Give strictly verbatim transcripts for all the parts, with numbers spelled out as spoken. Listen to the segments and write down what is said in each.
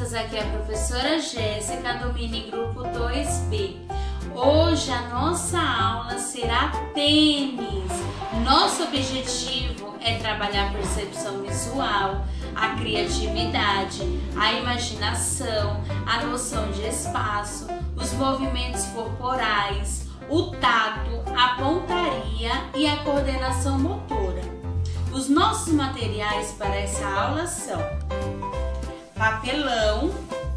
crianças, aqui é a professora Jéssica do Mini Grupo dois B. Hoje a nossa aula será tênis. Nosso objetivo é trabalhar a percepção visual, a criatividade, a imaginação, a noção de espaço, os movimentos corporais, o tato, a pontaria e a coordenação motora. Os nossos materiais para essa aula são papelão,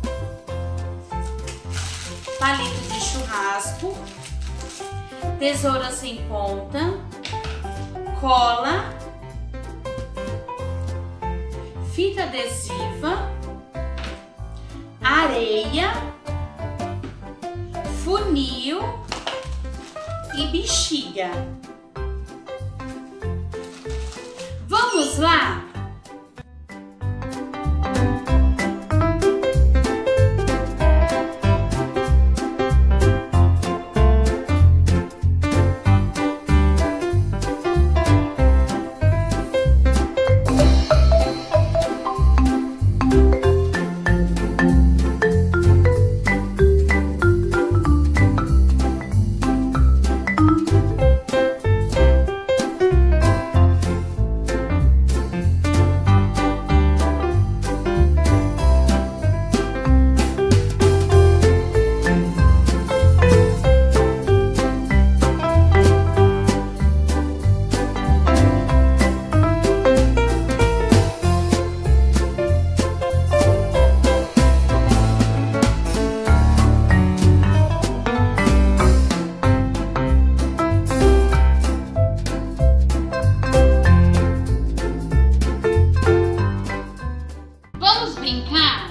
palito de churrasco, tesoura sem ponta, cola, fita adesiva, areia, funil e bexiga. Vamos lá? Brincar?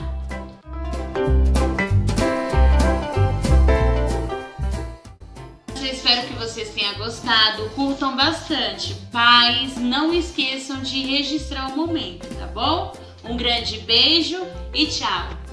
Eu espero que vocês tenham gostado, curtam bastante. Pais, não esqueçam de registrar o momento, tá bom? Um grande beijo e tchau!